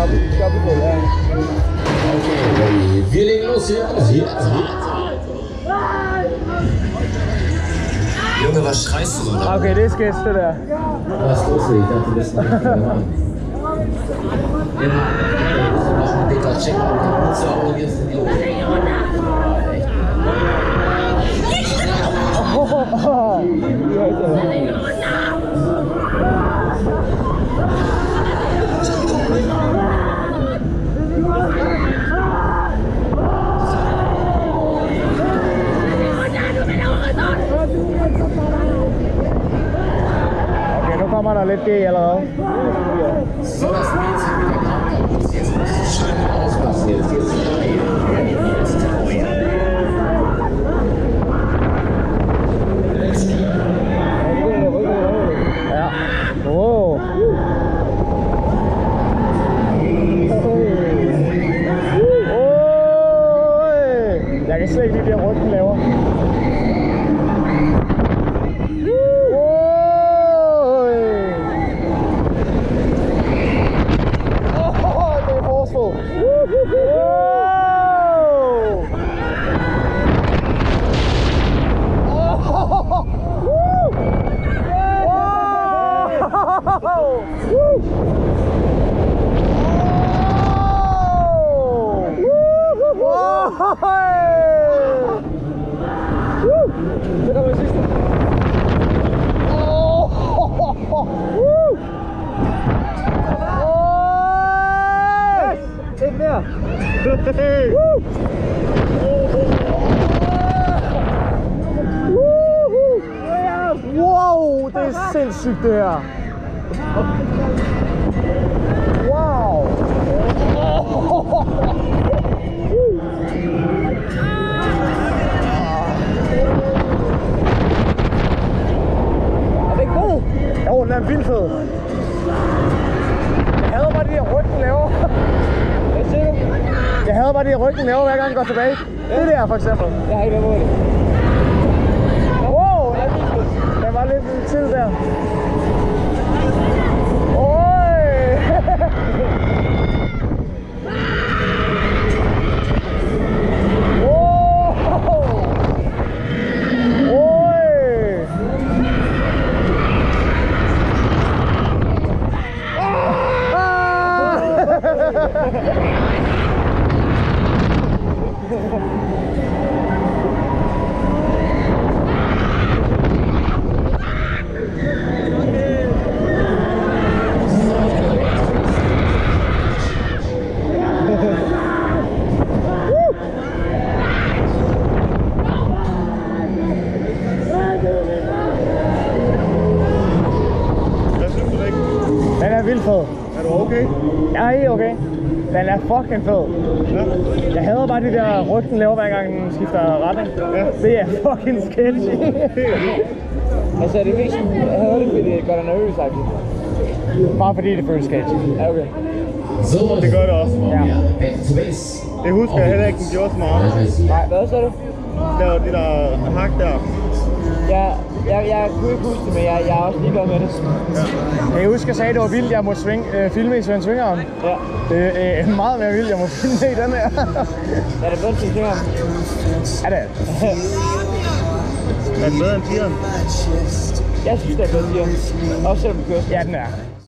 Dobbeltgulv, ja. Okay, wir legen los hier. Junge, was schreist du so da? Okay, det skal det der. Was ist los? Ich dachte, du bist nicht gemein. Ja, das ist noch ein dicker Check. So, und jetzt sind die Okay, nu kommer der lidt G allerede. So, das Mädchen mit der Kamera muss jetzt nicht schön auspassen. Jetzt geht's Ja. Wow. Jeg kan slet ikke lide, det ryggen laver. Det er forspil. Det der var sidste. Lidt mere. Wow, det er sindssygt det her. Wow. Er det ikke god? Jo, den er vildt fed. Jeg hader bare de her ryggen laver. Hvad siger du? Jeg hader bare de her ryggen laver, hver gang jeg går tilbage. Ja. Det der for eksempel. Jeg har ikke været det. Wow, den var lidt til der. Den er vildt fed. Er du okay? Jeg er helt okay. Den er fucking fed. Ja. Jeg hader bare de der ryggen laver, hver gang den skifter retning. Ja. Det er fucking sketchy. Altså er det mest, jeg hader det, fordi det gør dig nervøs, faktisk. Bare fordi det føles sketchy. Ja, okay. Det gør det også. Ja. Det husker jeg heller ikke, den gjorde så meget. Nej, hvad så du? Der var de der hak der. Ja, jeg kunne ikke huske det, men jeg er også ligeglad med det. Ja. Jeg husker, jeg sagde, at det var vildt, jeg måtte filme i Svend Svingeren. Ja. Det er meget mere vildt, jeg må filme i den her. Er det bedre end Svingeren? Ja, det er det. Er den bedre end 10'eren? Jeg synes, det er bedre end 10'eren. Også selvom du kører. Ja, den er.